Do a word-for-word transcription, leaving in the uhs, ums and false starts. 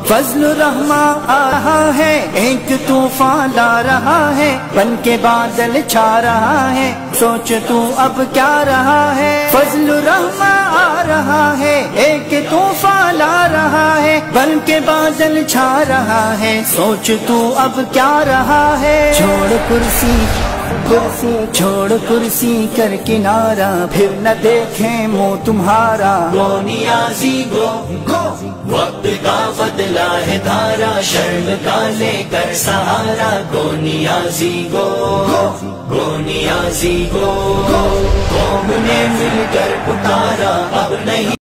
फजल रहमा आ रहा है, एक तूफान ला रहा है, बन के बादल छा रहा है, सोच तू अब क्या रहा है। फजल रहमा आ रहा है, एक तूफान ला रहा है, बन के बादल छा रहा है, सोच तू अब क्या रहा है। छोड़ कुर्सी कुर्सी छोड़ कुर्सी कर किनारा, फिर न देखे मुँह तुम्हारा। गो नियाज़ी गो गो, वक्त का बदला है धारा, शर्म का लेकर सहारा। गो नियाज़ी गो गो नियाज़ी गो, कौम ने मिलकर पुकारा अब नहीं